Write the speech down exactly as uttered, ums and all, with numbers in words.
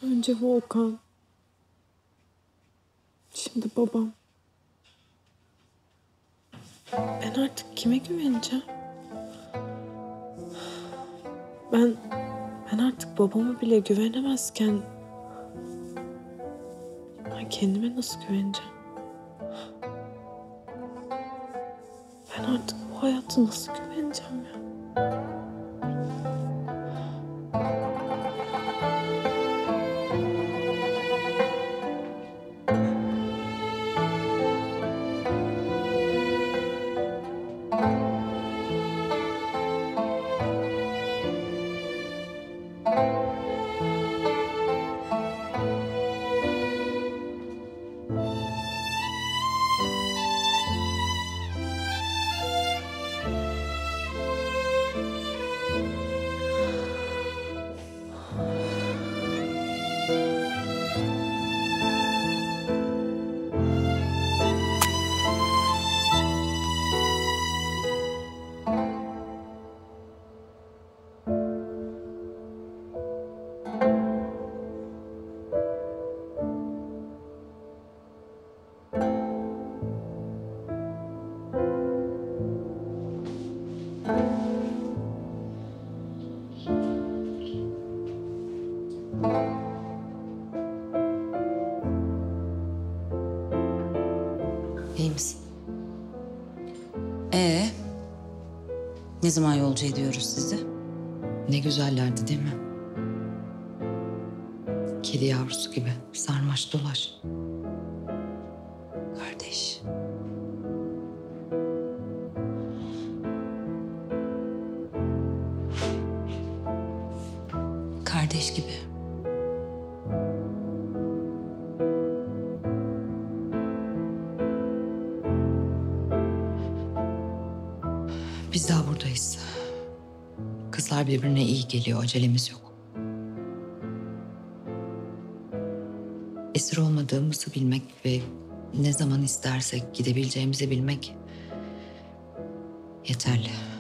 Önce Volkan. Şimdi babam. Ben artık kime güveneceğim? Ben, ben artık babama bile güvenemezken ben kendime nasıl güveneceğim? Ben artık bu hayata nasıl güveneceğim ya? İyi misin? Ee, ne zaman yolcu ediyoruz sizi? Ne güzellerdi değil mi? Kedi yavrusu gibi sarmaş dolaş. Kardeş. Kardeş gibi. Biz daha buradayız. Kızlar birbirine iyi geliyor, acelemiz yok. Esir olmadığımızı bilmek ve ne zaman istersek gidebileceğimizi bilmek yeterli.